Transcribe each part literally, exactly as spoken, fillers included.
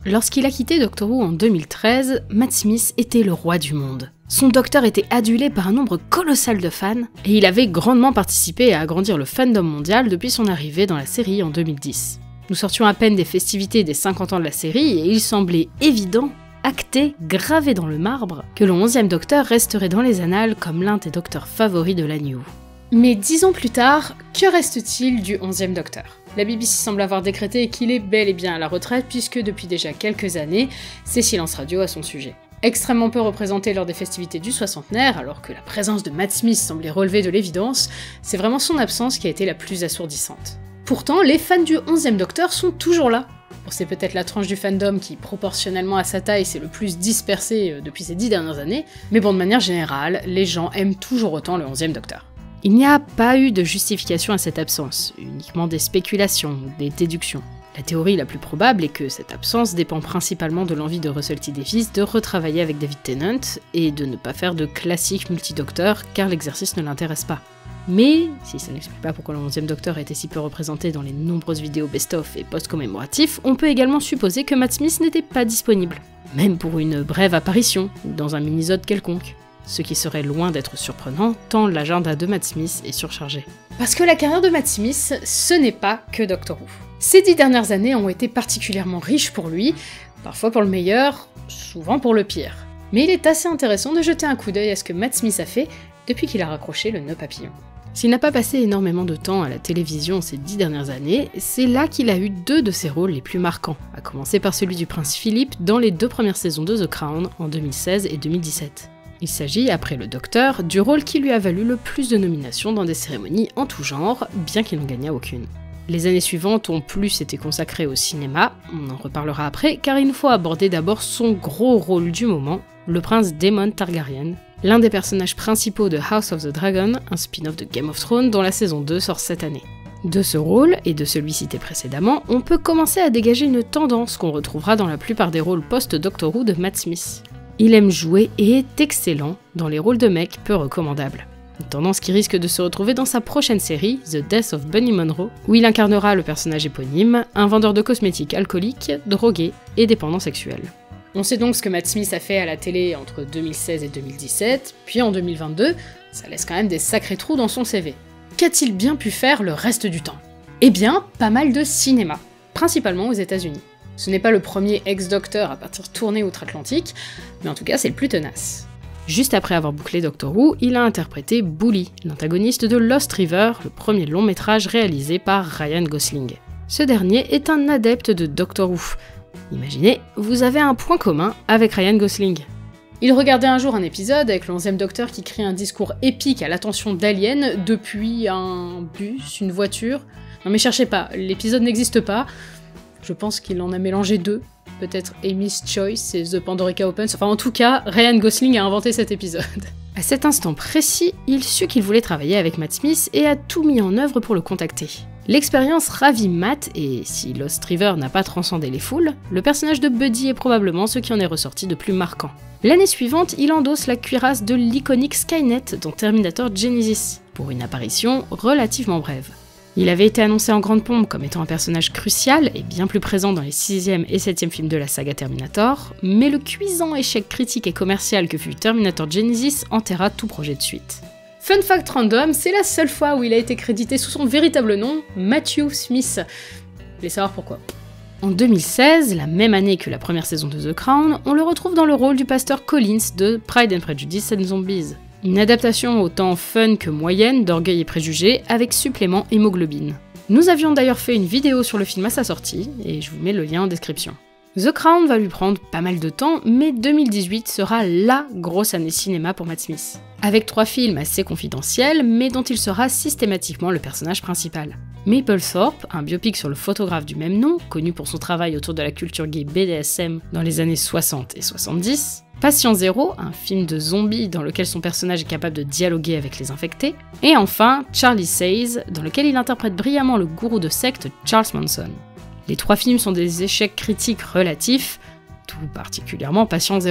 Lorsqu'il a quitté Doctor Who en deux mille treize, Matt Smith était le roi du monde. Son Docteur était adulé par un nombre colossal de fans, et il avait grandement participé à agrandir le fandom mondial depuis son arrivée dans la série en deux mille dix. Nous sortions à peine des festivités des cinquante ans de la série, et il semblait évident, acté, gravé dans le marbre, que le onzième Docteur resterait dans les annales comme l'un des docteurs favoris de la New. Mais dix ans plus tard, que reste-t-il du onzième Docteur ? La B B C semble avoir décrété qu'il est bel et bien à la retraite puisque depuis déjà quelques années, c'est silence radio à son sujet. Extrêmement peu représenté lors des festivités du soixantenaire, alors que la présence de Matt Smith semblait relever de l'évidence, c'est vraiment son absence qui a été la plus assourdissante. Pourtant, les fans du onzième Docteur sont toujours là. Bon, c'est peut-être la tranche du fandom qui, proportionnellement à sa taille, s'est le plus dispersée depuis ces dix dernières années, mais bon, de manière générale, les gens aiment toujours autant le onzième Docteur. Il n'y a pas eu de justification à cette absence, uniquement des spéculations ou des déductions. La théorie la plus probable est que cette absence dépend principalement de l'envie de Russell T Davies de retravailler avec David Tennant et de ne pas faire de classique multidocteur car l'exercice ne l'intéresse pas. Mais, si ça n'explique pas pourquoi le onzième Docteur a été si peu représenté dans les nombreuses vidéos best-of et post-commémoratifs, on peut également supposer que Matt Smith n'était pas disponible, même pour une brève apparition ou dans un mini-sode quelconque. Ce qui serait loin d'être surprenant, tant l'agenda de Matt Smith est surchargé. Parce que la carrière de Matt Smith, ce n'est pas que Doctor Who. Ces dix dernières années ont été particulièrement riches pour lui, parfois pour le meilleur, souvent pour le pire. Mais il est assez intéressant de jeter un coup d'œil à ce que Matt Smith a fait depuis qu'il a raccroché le nœud papillon. S'il n'a pas passé énormément de temps à la télévision ces dix dernières années, c'est là qu'il a eu deux de ses rôles les plus marquants, à commencer par celui du prince Philippe dans les deux premières saisons de The Crown en deux mille seize et deux mille dix-sept. Il s'agit, après le Docteur, du rôle qui lui a valu le plus de nominations dans des cérémonies en tout genre, bien qu'il n'en gagnât aucune. Les années suivantes ont plus été consacrées au cinéma, on en reparlera après, car il nous faut aborder d'abord son gros rôle du moment, le prince Daemon Targaryen, l'un des personnages principaux de House of the Dragon, un spin-off de Game of Thrones dont la saison deux sort cette année. De ce rôle, et de celui cité précédemment, on peut commencer à dégager une tendance qu'on retrouvera dans la plupart des rôles post-Doctor Who de Matt Smith. Il aime jouer et est excellent dans les rôles de mec peu recommandables. Une tendance qui risque de se retrouver dans sa prochaine série, The Death of Bunny Monroe, où il incarnera le personnage éponyme, un vendeur de cosmétiques alcoolique, drogué et dépendant sexuel. On sait donc ce que Matt Smith a fait à la télé entre deux mille seize et deux mille dix-sept, puis en deux mille vingt-deux, ça laisse quand même des sacrés trous dans son C V. Qu'a-t-il bien pu faire le reste du temps ? Eh bien, pas mal de cinéma, principalement aux États-Unis. Ce n'est pas le premier ex-Docteur à partir tourner outre-Atlantique, mais en tout cas c'est le plus tenace. Juste après avoir bouclé Doctor Who, il a interprété Bully, l'antagoniste de Lost River, le premier long métrage réalisé par Ryan Gosling. Ce dernier est un adepte de Doctor Who. Imaginez, vous avez un point commun avec Ryan Gosling. Il regardait un jour un épisode avec le onzième Docteur qui crie un discours épique à l'attention d'aliens depuis un bus, une voiture. Non mais cherchez pas, l'épisode n'existe pas. Je pense qu'il en a mélangé deux, peut-être Amy's Choice et The Pandorica Opens, enfin en tout cas, Ryan Gosling a inventé cet épisode. À cet instant précis, il sut qu'il voulait travailler avec Matt Smith et a tout mis en œuvre pour le contacter. L'expérience ravit Matt, et si Lost River n'a pas transcendé les foules, le personnage de Buddy est probablement ce qui en est ressorti de plus marquant. L'année suivante, il endosse la cuirasse de l'iconique Skynet dans Terminator Genesis, pour une apparition relativement brève. Il avait été annoncé en grande pompe comme étant un personnage crucial et bien plus présent dans les sixième et septième films de la saga Terminator, mais le cuisant échec critique et commercial que fut Terminator Genesis enterra tout projet de suite. Fun fact random, c'est la seule fois où il a été crédité sous son véritable nom, Matthew Smith. Vous voulez savoir pourquoi ? En deux mille seize, la même année que la première saison de The Crown, on le retrouve dans le rôle du pasteur Collins de Pride and Prejudice and Zombies. Une adaptation autant fun que moyenne d'Orgueil et Préjugés avec supplément hémoglobine. Nous avions d'ailleurs fait une vidéo sur le film à sa sortie, et je vous mets le lien en description. The Crown va lui prendre pas mal de temps, mais deux mille dix-huit sera LA grosse année cinéma pour Matt Smith. Avec trois films assez confidentiels, mais dont il sera systématiquement le personnage principal. Mapplethorpe, un biopic sur le photographe du même nom, connu pour son travail autour de la culture gay B D S M dans les années soixante et soixante-dix, Patient Zéro, un film de zombies dans lequel son personnage est capable de dialoguer avec les infectés, et enfin Charlie Says, dans lequel il interprète brillamment le gourou de secte Charles Manson. Les trois films sont des échecs critiques relatifs, tout particulièrement Patient Zéro.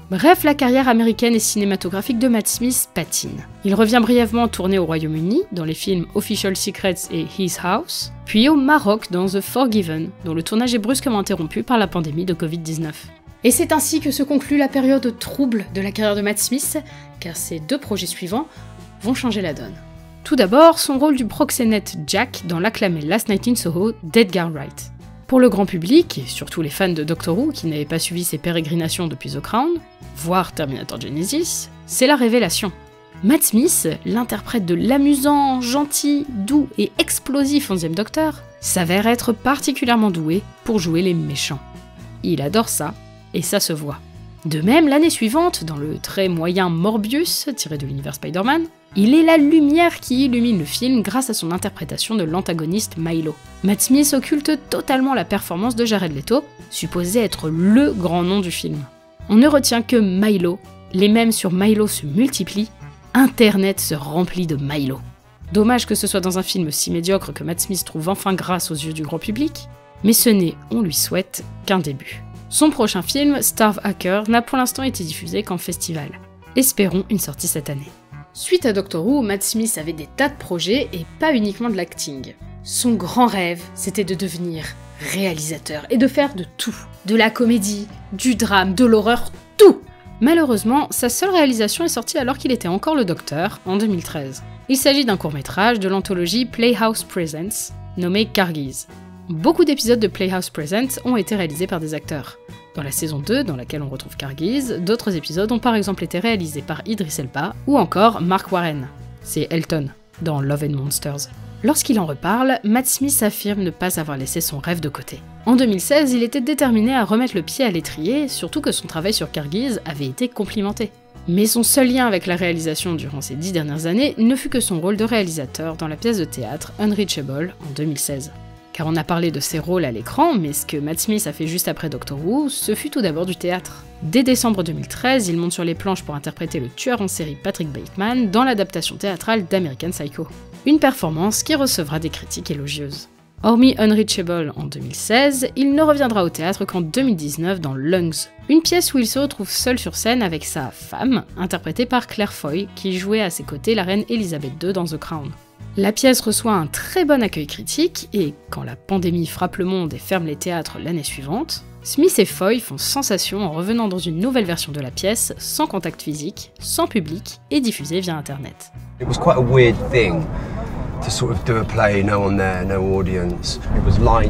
Bref, la carrière américaine et cinématographique de Matt Smith patine. Il revient brièvement tourner au Royaume-Uni, dans les films Official Secrets et His House, puis au Maroc dans The Forgiven, dont le tournage est brusquement interrompu par la pandémie de covid dix-neuf. Et c'est ainsi que se conclut la période trouble de la carrière de Matt Smith, car ses deux projets suivants vont changer la donne. Tout d'abord, son rôle du proxénète Jack dans l'acclamé Last Night in Soho d'Edgar Wright. Pour le grand public, et surtout les fans de Doctor Who qui n'avaient pas suivi ses pérégrinations depuis The Crown, voire Terminator Genesis, c'est la révélation. Matt Smith, l'interprète de l'amusant, gentil, doux et explosif onzième Docteur, s'avère être particulièrement doué pour jouer les méchants. Il adore ça, et ça se voit. De même, l'année suivante, dans le très moyen Morbius, tiré de l'univers Spider-Man, il est la lumière qui illumine le film grâce à son interprétation de l'antagoniste Milo. Matt Smith occulte totalement la performance de Jared Leto, supposé être LE grand nom du film. On ne retient que Milo, les mèmes sur Milo se multiplient, Internet se remplit de Milo. Dommage que ce soit dans un film si médiocre que Matt Smith trouve enfin grâce aux yeux du grand public, mais ce n'est, on lui souhaite, qu'un début. Son prochain film, Starve Hacker, n'a pour l'instant été diffusé qu'en festival. Espérons une sortie cette année. Suite à Doctor Who, Matt Smith avait des tas de projets et pas uniquement de l'acting. Son grand rêve, c'était de devenir réalisateur et de faire de tout. De la comédie, du drame, de l'horreur, tout. Malheureusement, sa seule réalisation est sortie alors qu'il était encore le Docteur, en deux mille treize. Il s'agit d'un court-métrage de l'anthologie Playhouse Presents, nommé Kargiz. Beaucoup d'épisodes de Playhouse Presents ont été réalisés par des acteurs. Dans la saison deux, dans laquelle on retrouve Kargiz, d'autres épisodes ont par exemple été réalisés par Idris Elba ou encore Mark Warren. C'est Elton, dans Love and Monsters. Lorsqu'il en reparle, Matt Smith affirme ne pas avoir laissé son rêve de côté. En deux mille seize, il était déterminé à remettre le pied à l'étrier, surtout que son travail sur Kargiz avait été complimenté. Mais son seul lien avec la réalisation durant ces dix dernières années ne fut que son rôle de réalisateur dans la pièce de théâtre Unreachable en deux mille seize. Car on a parlé de ses rôles à l'écran, mais ce que Matt Smith a fait juste après Doctor Who, ce fut tout d'abord du théâtre. Dès décembre deux mille treize, il monte sur les planches pour interpréter le tueur en série Patrick Bateman dans l'adaptation théâtrale d'American Psycho. Une performance qui recevra des critiques élogieuses. Hormis Unreachable en deux mille seize, il ne reviendra au théâtre qu'en deux mille dix-neuf dans Lungs, une pièce où il se retrouve seul sur scène avec sa femme, interprétée par Claire Foy, qui jouait à ses côtés la reine Elisabeth deux dans The Crown. La pièce reçoit un très bon accueil critique, et quand la pandémie frappe le monde et ferme les théâtres l'année suivante, Smith et Foy font sensation en revenant dans une nouvelle version de la pièce, sans contact physique, sans public, et diffusée via internet. It was quite a weird thing to sort of do a play, no one there, no audience. It was like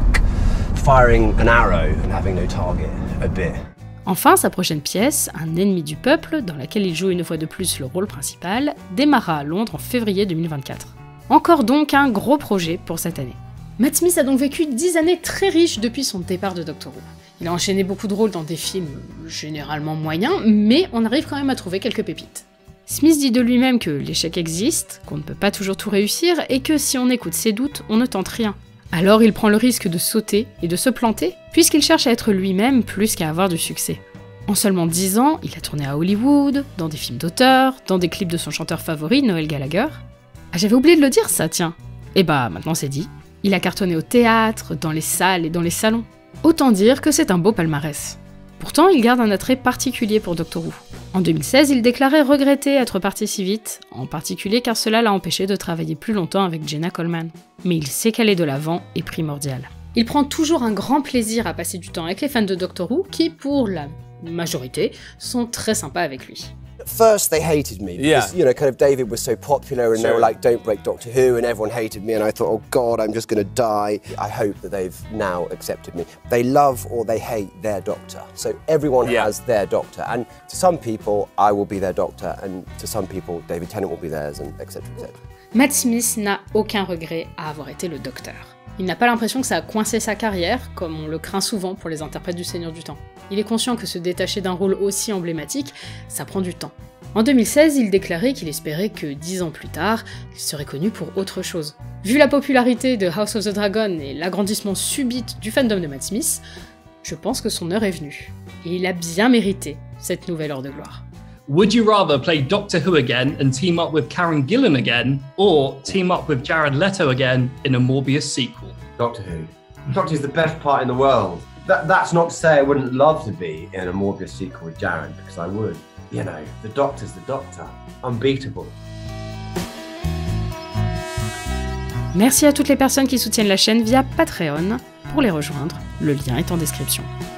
firing an arrow and having no target, a bit. Enfin, sa prochaine pièce, Un ennemi du peuple, dans laquelle il joue une fois de plus le rôle principal, démarra à Londres en février deux mille vingt-quatre. Encore donc un gros projet pour cette année. Matt Smith a donc vécu dix années très riches depuis son départ de Doctor Who. Il a enchaîné beaucoup de rôles dans des films généralement moyens, mais on arrive quand même à trouver quelques pépites. Smith dit de lui-même que l'échec existe, qu'on ne peut pas toujours tout réussir, et que si on écoute ses doutes, on ne tente rien. Alors il prend le risque de sauter et de se planter, puisqu'il cherche à être lui-même plus qu'à avoir du succès. En seulement dix ans, il a tourné à Hollywood, dans des films d'auteur, dans des clips de son chanteur favori, Noel Gallagher. Ah, j'avais oublié de le dire ça, tiens. Et bah, maintenant c'est dit. Il a cartonné au théâtre, dans les salles et dans les salons. Autant dire que c'est un beau palmarès. Pourtant, il garde un attrait particulier pour Doctor Who. En deux mille seize, il déclarait regretter être parti si vite, en particulier car cela l'a empêché de travailler plus longtemps avec Jenna Coleman. Mais il sait qu'aller de l'avant est primordial. Il prend toujours un grand plaisir à passer du temps avec les fans de Doctor Who qui, pour la majorité, sont très sympas avec lui. At first they hated me because, yeah. you know, kind of David was so popular and sure. they were like, don't break Doctor Who, and everyone hated me, and I thought, oh God, I'm just going to die. I hope that they've now accepted me. They love or they hate their Doctor. So everyone yeah. has their Doctor, and to some people, I will be their Doctor, and to some people, David Tennant will be theirs, and et cetera et cetera. Matt Smith n'a aucun regret à avoir été le Docteur. Il n'a pas l'impression que ça a coincé sa carrière, comme on le craint souvent pour les interprètes du Seigneur du Temps. Il est conscient que se détacher d'un rôle aussi emblématique, ça prend du temps. En deux mille seize, il déclarait qu'il espérait que dix ans plus tard, il serait connu pour autre chose. Vu la popularité de House of the Dragon et l'agrandissement subite du fandom de Matt Smith, je pense que son heure est venue. Et il a bien mérité cette nouvelle heure de gloire. Would you rather play Doctor Who again and team up with Karen Gillan again, or team up with Jared Leto again in a Morbius sequel? Doctor Who. Doctor Who's the best part in the world. That, that's not to say I wouldn't love to be in a Morbius sequel with Jared, because I would. You know, the Doctor's the Doctor. Unbeatable. Merci à toutes les personnes qui soutiennent la chaîne via Patreon. Pour les rejoindre, le lien est en description.